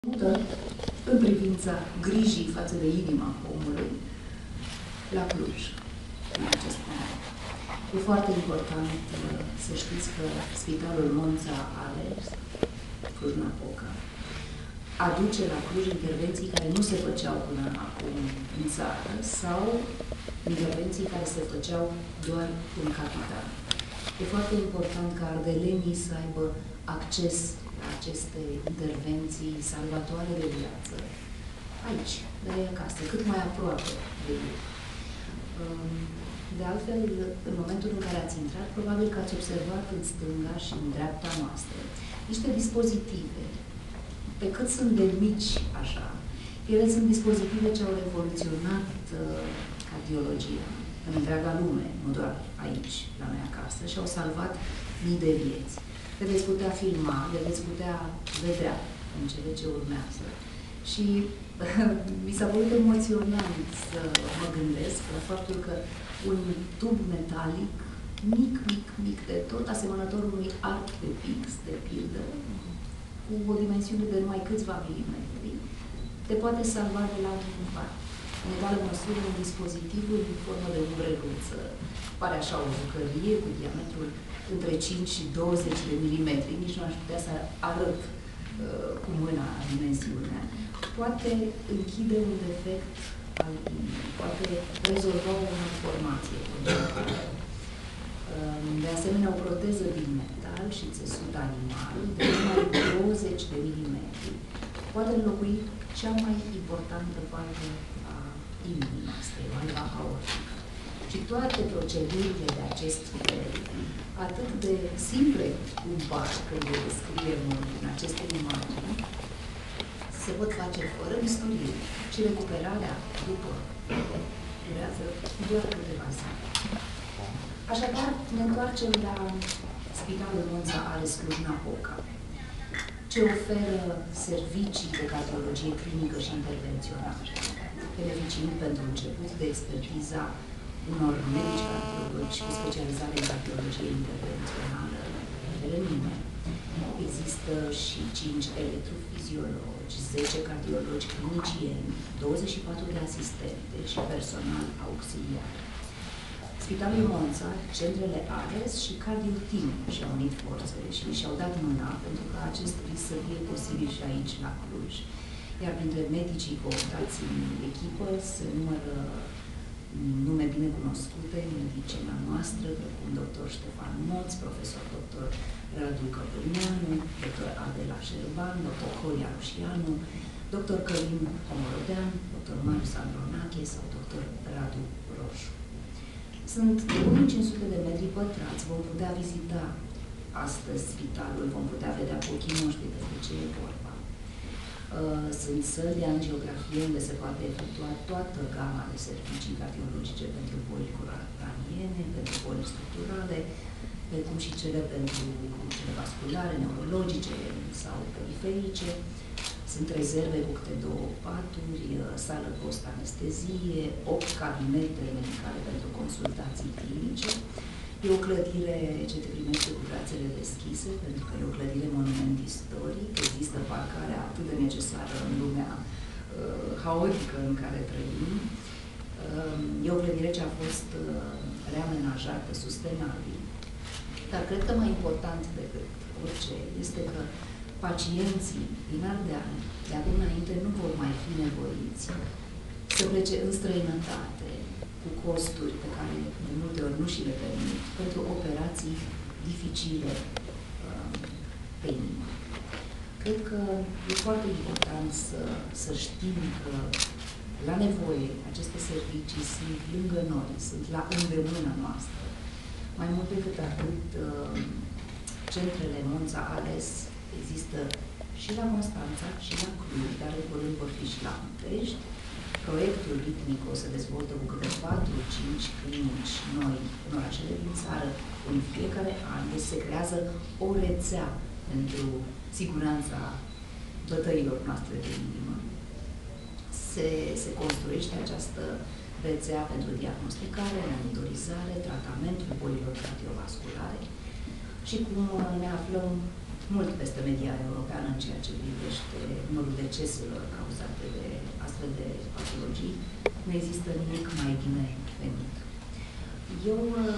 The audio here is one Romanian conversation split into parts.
în privința grijii față de inima omului la Cluj, în acest moment. E foarte important să știți că Spitalul Monța Ales, Cluj-Napoca, aduce la Cluj intervenții care nu se făceau până acum în țară sau intervenții care se făceau doar în capitală. E foarte important ca ardelenii să aibă acces la aceste intervenții salvatoare de viață aici, de la acasă, cât mai aproape de ei. De altfel, în momentul în care ați intrat, probabil că ați observat în stânga și în dreapta noastră niște dispozitive, pe cât sunt de mici așa, ele sunt dispozitive ce au revoluționat cardiologia în întreaga lume, nu doar aici, la noi acasă, și au salvat mii de vieți. Le veți putea filma, le veți putea vedea în cele ce urmează. Și mi s-a părut emoționant să mă gândesc la faptul că un tub metalic, mic de tot, asemănător unui arc de pix, de pildă, cu o dimensiune de numai câțiva milimetri, te poate salva de la un infarct. În egală măsură, un dispozitiv în formă de umbreluță, pare așa o jucărie cu diametrul între 5 și 20 de milimetri, nici nu aș putea să arăt cu mâna dimensiunea, poate închide un defect al inimii, poate rezolva o malformație. De asemenea, o proteză din metal și țesut animal de numai 20 de milimetri poate înlocui cea mai importantă parte a inimii noastre, valva aortică. Și toate procedurile de acest fel, atât de simple cum par când le descriem în aceste imagini, se pot face fără bisturii și recuperarea după durează doar câteva zile. Așadar, ne întoarcem la Spitalul Monța Ales Cluj-Napoca, ce oferă servicii de cardiologie clinică și intervențională, beneficiind pentru început de expertiza unor medici cardiologi cu specializare în cardiologie intervențională de renumă. Există și 5 electrofiziologi, 10 cardiologi clinicieni, 24 de asistente și personal auxiliar. Spitalul Monța, centrele ARES și CardioTeam și-au unit forțele și și-au dat mâna pentru ca acest vis să fie posibil și aici, la Cluj. Iar printre medicii cooptați în echipă se numără nume bine cunoscute în medicina noastră, precum dr. Ștefan Moț, profesor dr. Radu Căpâneanu, dr. Adela Șerban, dr. Horia Rușianu, dr. Călin Omorodean, dr. Marius Andronache sau dr. Radu Roșu. Sunt 1500 de metri pătrați, vom putea vizita astăzi spitalul, vom putea vedea cu ochii noștri despre ce e vorba. Sunt săli de angiografie unde se poate efectua toată gama de servicii cardiologice pentru boli craniene, pentru boli structurale, precum și cele pentru cele vasculare, neurologice sau periferice. Sunt rezerve cu câte 2 paturi, sală post-anestezie, 8 cabinete medicale pentru consultații clinice. E o clădire ce te primește cu brațele deschise, pentru că e o clădire monument istoric. Există parcarea atât de necesară în lumea haotică în care trăim. E o clădire ce a fost reamenajată sustenabil. Dar cred că mai important decât orice este că pacienții din Ardeal, de acum înainte, nu vor mai fi nevoiți să plece în străinătate cu costuri pe care de multe ori nu și le permit pentru operații dificile pe inimă. Cred că e foarte important să știm că la nevoie aceste servicii sunt lângă noi, sunt la îndemâna noastră. Mai mult decât atât, centrele Monța Ales există și la Constanța și la Cluj, dar în curând vor fi și la București. Proiectul ritmic o se dezvoltă cu câte 4-5 clinici noi în orașele din țară. În fiecare an se creează o rețea pentru siguranța bătăilor noastre de inimă. Se construiește această rețea pentru diagnosticare, monitorizare, tratamentul bolilor cardiovasculare și cum ne aflăm mult peste media europeană în ceea ce privește numărul deceselor cauzate de astfel de patologii. Nu există nimic mai bine venit. Eu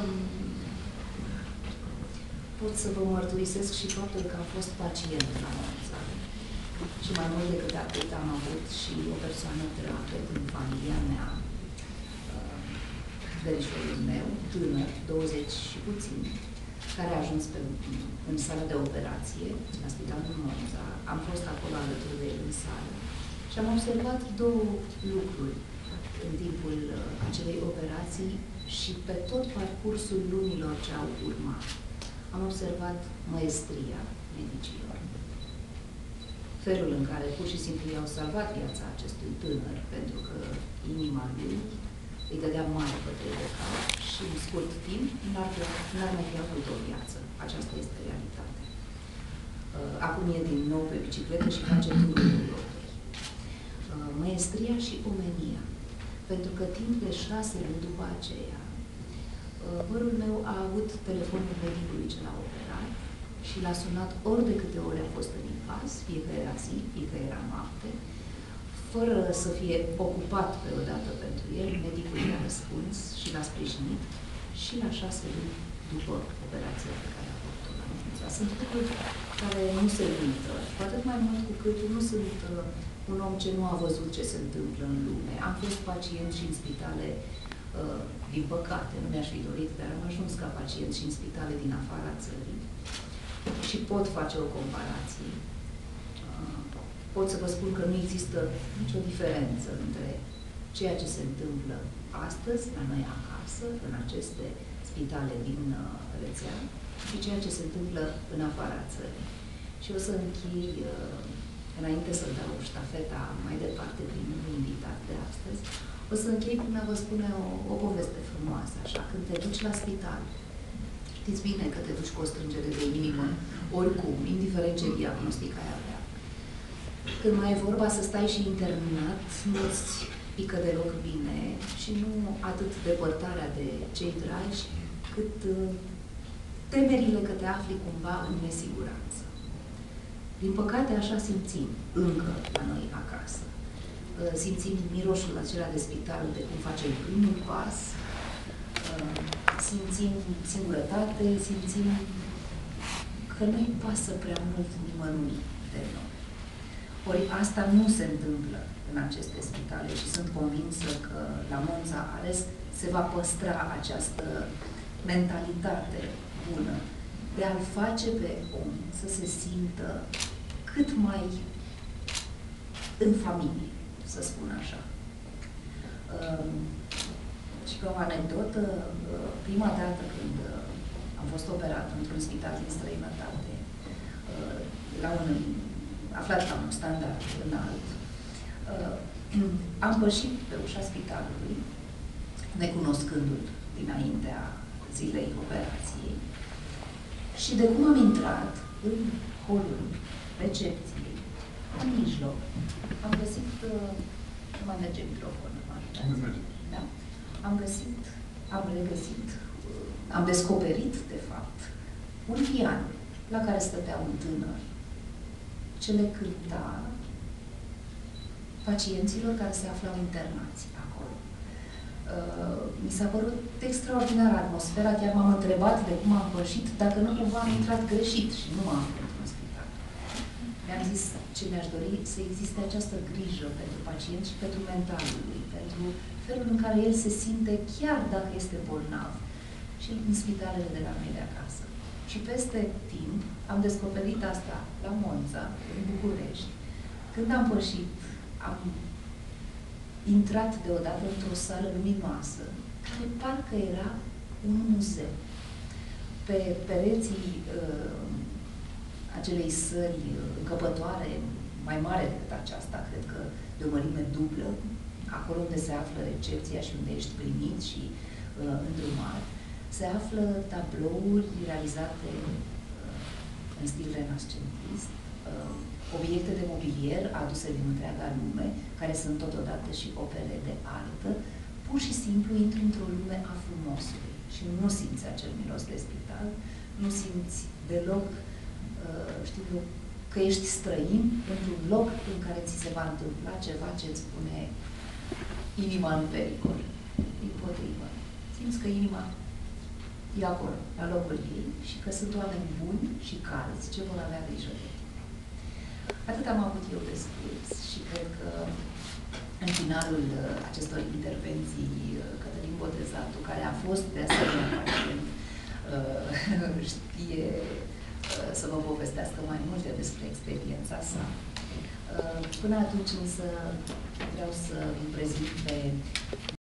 pot să vă mărturisesc și faptul că am fost pacient la Monza. Și mai mult decât atât am avut și o persoană terapeută în familia mea, verișorul meu, tânăr, 20 și puțin, care a ajuns în sală de operație, la Spitalul Monza. Am fost acolo alături de el în sală și am observat două lucruri în timpul acelei operații și pe tot parcursul lunilor ce au urmat. Am observat maestria medicilor. Felul în care pur și simplu i-au salvat viața acestui tânăr, pentru că inima lui îi dădea mare bătăi de cap și în scurt timp n-ar mai fi avut o viață. Aceasta este realitatea. Acum e din nou pe bicicletă și face turul Europei. Maestria și omenia. Pentru că timp de 6 luni după aceea, părul meu a avut telefonul medicului ce l-a operat și l-a sunat ori de câte ori a fost în impas, fie că era zi, fie că era noapte, fără să fie ocupat pe o dată pentru el, medicul i-a răspuns și l-a sprijinit și la 6 luni după operația pe care a făcut-o la Monza. Sunt lucruri care nu se uită, cu atât mai mult cu cât nu sunt un om ce nu a văzut ce se întâmplă în lume. Am fost pacient și în spitale, din păcate, nu mi-aș fi dorit, dar am ajuns ca pacient și în spitale din afara țării și pot face o comparație. Pot să vă spun că nu există nicio diferență între ceea ce se întâmplă astăzi, la noi acasă, în aceste spitale din rețea, și ceea ce se întâmplă în afara țării. Și o să închei, înainte să dau ștafeta mai departe prin invitat de astăzi, o să închei prin a vă spune o poveste frumoasă, așa, când te duci la spital, știți bine că te duci cu o strângere de inimă, oricum, indiferent ce diagnostic ai avea. Când mai e vorba să stai și interminat, nu-ți pică deloc bine și nu atât depărtarea de cei dragi, cât temerile că te afli cumva în nesiguranță. Din păcate, așa simțim încă la noi acasă. Simțim miroșul acela de spital de cum facem primul pas, simțim singurătate, simțim că nu-i pasă prea mult nimănui de noi. Ori asta nu se întâmplă în aceste spitale și sunt convinsă că la Monza ales se va păstra această mentalitate bună de a-l face pe om să se simtă cât mai în familie, să spun așa. Și ca o anecdotă, prima dată când am fost operat într-un spital din străinătate, aflat la un standard înalt, am pășit pe ușa spitalului, necunoscându-l dinaintea zilei operației, și de cum am intrat în holul recepției, în mijloc, am găsit, nu mai merge microfonul, da? Am descoperit, de fapt, un pian la care stătea un tânăr ce le cânta pacienților care se aflau internați acolo. Mi s-a părut extraordinară atmosfera, chiar m-am întrebat de cum am pășit, dacă nu cumva am intrat greșit și nu m-am aflat într-un spital. Mi-am zis ce mi-aș dori să existe această grijă pentru pacient și pentru mentalul lui, pentru felul în care el se simte chiar dacă este bolnav și în spitalele de la noi de acasă. Și peste timp am descoperit asta la Monza, în București. Când am pășit, am intrat deodată într-o sală luminoasă, care parcă era un muzeu. Pe pereții acelei săli încăpătoare, mai mare decât aceasta, cred că de o mărime dublă, acolo unde se află recepția și unde ești primit și îndrumat, se află tablouri realizate în stil renascentist, obiecte de mobilier aduse din întreaga lume, care sunt totodată și opere de artă. Pur și simplu intri într-o lume a frumosului și nu simți acel miros de spital, nu simți deloc știu eu, că ești străin într-un loc în care ți se va întâmpla ceva ce îți pune inima în pericol. Dimpotrivă. Simți că inima e acolo, la locul ei, și că sunt oameni buni și calzi ce vor avea grijă de tine. Atât am avut eu de spus și cred că în finalul acestor intervenții, Cătălin Botezatu, care a fost de asemenea pacient, știe să vă povestească mai multe despre experiența sa. Până atunci însă vreau să îi prezint pe